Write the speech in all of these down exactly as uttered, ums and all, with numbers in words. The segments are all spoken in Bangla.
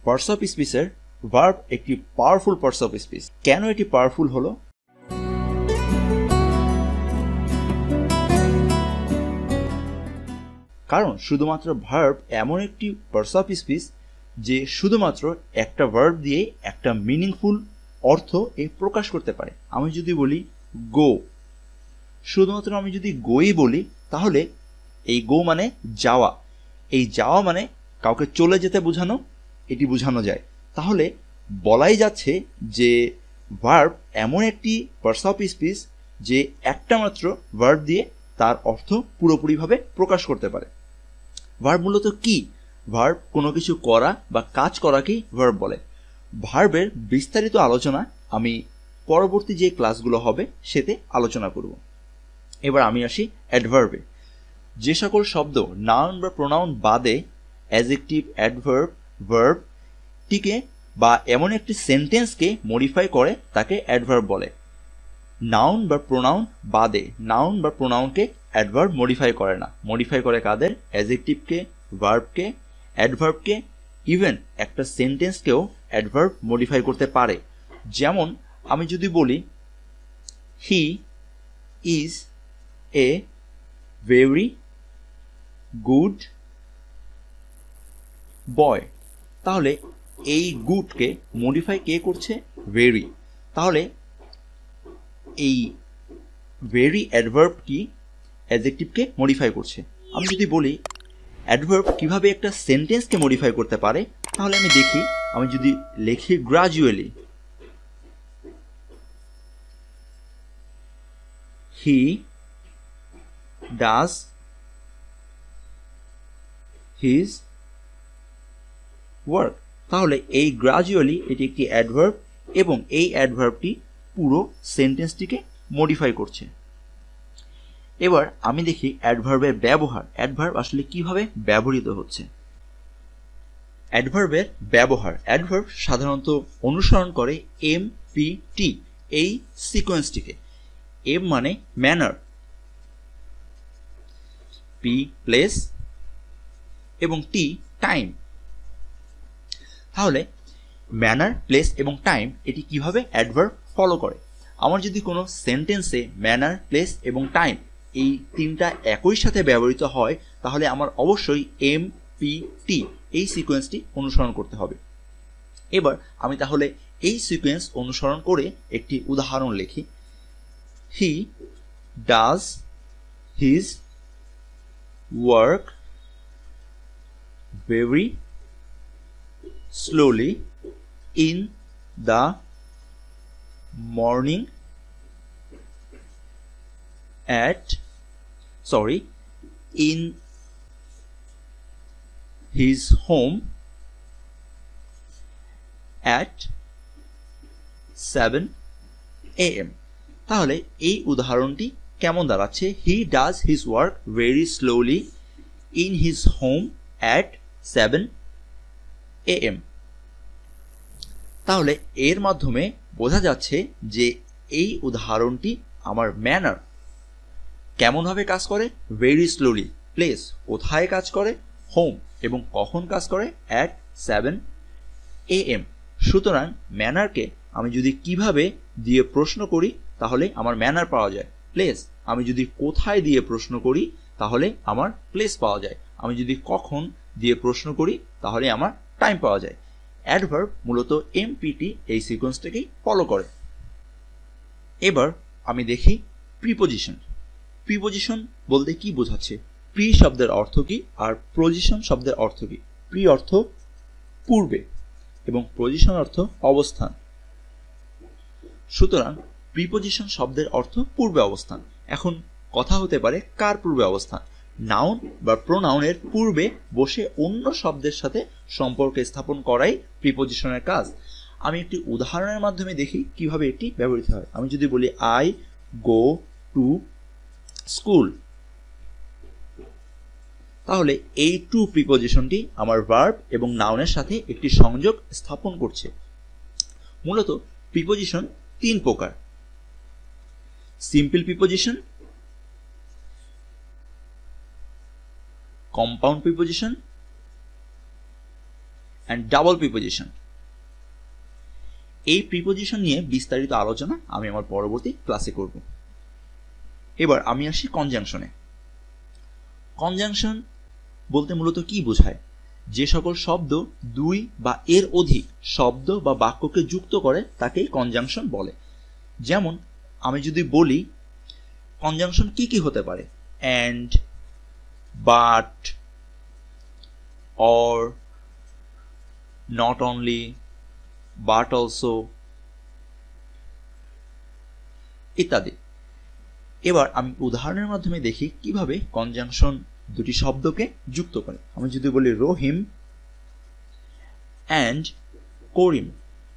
পার্টস অফ স্পিচের ভার্ব একটি পাওয়ারফুল পার্টস অফ স্পিচ। কেন এটি পাওয়ারফুল হলো? কারণ শুধুমাত্র ভার্ব এমন একটি পার্টস অফ স্পিচ যে শুধুমাত্র একটা ভার্ব দিয়ে একটা মিনিংফুল অর্থ এ প্রকাশ করতে পারে। আমি যদি বলি গো, শুধুমাত্র আমি যদি গোই বলি তাহলে এই গো মানে যাওয়া, এই যাওয়া মানে কাউকে চলে যেতে বোঝানো, এটি বোঝানো যায়। তাহলে বলাই যাচ্ছে যে ভার্ব এমন একটি পার্টস অফ স্পিচ যে একটা মাত্র ভার্ব দিয়ে তার অর্থ পুরোপুরিভাবে প্রকাশ করতে পারে। ভার্ব মূলত কি? ভার্ব কোনো কিছু করা বা কাজ করাকেই ভার্ব বলে। ভার্বের বিস্তারিত আলোচনা আমি পরবর্তী যে ক্লাসগুলো হবে সেতে আলোচনা করব। এবার আমি আসি অ্যাডভার্বে। যে সকল শব্দ নাউন বা প্রোনাউন বাদে অ্যাডজেক্টিভ, অ্যাডভার্ব, ভার্বটিকে বা এমন একটি সেন্টেন্সকে মডিফাই করে তাকে অ্যাডভার্ব বলে। নাউন বা প্রোনাউন বাদে, নাউন বা প্রোনাউনকে অ্যাডভার্ব মডিফাই করে না। মডিফাই করে কাদের? অ্যাডজেক্টিভকে, ভার্বকে, অ্যাডভার্বকে, ইভেন একটা সেন্টেন্সকেও অ্যাডভার্ব মডিফাই করতে পারে। যেমন আমি যদি বলি he is a very good boy, তাহলে এই গুডকে মডিফাই কে করছে? ভেরি। তাহলে এই ভেরি অ্যাডভার্বটি অ্যাডজেক্টিভকে মডিফাই করছে। আমি যদি বলি অ্যাডভার্ব কিভাবে একটা সেন্টেন্সকে মডিফাই করতে পারে, তাহলে আমি দেখি, আমি যদি লিখি gradually, he does his work, তাহলে এই গ্রাজুয়ালি এটি একটি অ্যাডভার্ব এবং এই অ্যাডভার্বটি পুরো সেন্টেন্সটিকে মডিফাই করছে। এবার আমি দেখি অ্যাডভার্বের ব্যবহার, অ্যাডভার্ব আসলে কিভাবে ব্যবহৃত হচ্ছে। অ্যাডভার্বের ব্যবহার, অ্যাডভার্ব সাধারণত অনুসরণ করে এম পি টি এই সিকোয়েন্সটিকে। এম মানে ম্যানার, পি প্লেস এবং টি টাইম। তাহলে ম্যানার, প্লেস এবং টাইম এটি কিভাবে অ্যাডভার্ব ফলো করে। আমার যদি কোনো সেন্টেন্সে ম্যানার, প্লেস এবং টাইম এই তিনটা একই সাথে ব্যবহৃত হয় তাহলে আমার অবশ্যই এম পি টি এই সিকোয়েন্সটি অনুসরণ করতে হবে। এবার আমি তাহলে এই সিকোয়েন্স অনুসরণ করে একটি উদাহরণ লিখি। He does his work very slowly in the morning at sorry in his home at seven a m তাহলে এই উদাহরণটি কেমন দাঁড়াচ্ছে? He does his work very slowly in his home at seven A M. তাহলে এর মাধ্যমে বোঝা যাচ্ছে যে এই উদাহরণটি আমার ম্যানার কেমনভাবে কাজ করে? Very slowly. প্লেস কোথায় কাজ করে? হোম। এবং কখন কাজ করে? At seven A M. সুতরাং ম্যানারকে আমি যদি কিভাবে দিয়ে প্রশ্ন করি তাহলে আমার ম্যানার পাওয়া যায়। প্লেস আমি যদি কোথায় দিয়ে প্রশ্ন করি তাহলে আমার প্লেস পাওয়া যায়। আমি যদি কখন দিয়ে প্রশ্ন করি তাহলে আমার টাইম পাওয়া যায়। অ্যাডভার্ব মূলত এমপিটি এই সিকোয়েন্সটাকেই ফলো করে। এবার আমি দেখি প্রিপোজিশন। প্রিপোজিশন বলতে কি বোঝাচ্ছে? প্রি শব্দের অর্থ কি আর পজিশন শব্দের অর্থ কি? প্রি অর্থ পূর্বে এবং পজিশন অর্থ অবস্থান। সুতরাং প্রিপোজিশন শব্দের অর্থ পূর্বে অবস্থান। এখন কথা হতে পারে কার পূর্বে অবস্থান? নাউন বা প্রোনাউনের পূর্বে বসে অন্য শব্দের সাথে সম্পর্ক স্থাপন করাই প্রিপোজিশনের কাজ। আমি একটি উদাহরণের মাধ্যমে দেখি কিভাবে এটি ব্যবহৃত হয়। আমি যদি বলি আই গো টু স্কুল, তাহলে এই টু প্রিপোজিশনটি আমার ভার্ব এবং নাউনের সাথে একটি সংযোগ স্থাপন করছে। মূলত প্রিপোজিশন তিন প্রকার: simple preposition, compound preposition and double preposition. এই প্রিপোজিশন নিয়ে বিস্তারিত আলোচনা আমি আমার পরবর্তী ক্লাসে করব। এবার আমি আসি কনজাংশনে। কনজাংশন বলতে মূলত কি বোঝায়? যে সকল শব্দ দুই বা এর অধিক শব্দ বা বাক্যকে যুক্ত করে তাকেই কনজাংশন বলে। যেমন আমি যদি বলি কনজাংশন কি কি হতে পারে, and, but, or, not only, but also ইত্যাদি। এবার আমি উদাহরণের মাধ্যমে দেখি কিভাবে কনজাংশন দুটি শব্দকে যুক্ত করে। আমি যদি বলি রহিম and Karim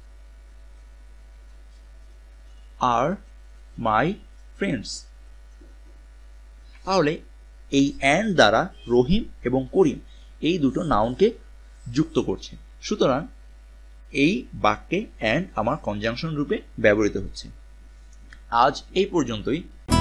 R my friends, তাহলে এই অ্যান্ড দ্বারা রহিম এবং করিম এই দুটো নাউনকে যুক্ত করছে। সুতরাং এই বাক্যে অ্যান্ড আমার কনজাংশন রূপে ব্যবহৃত হচ্ছে। আজ এই পর্যন্তই।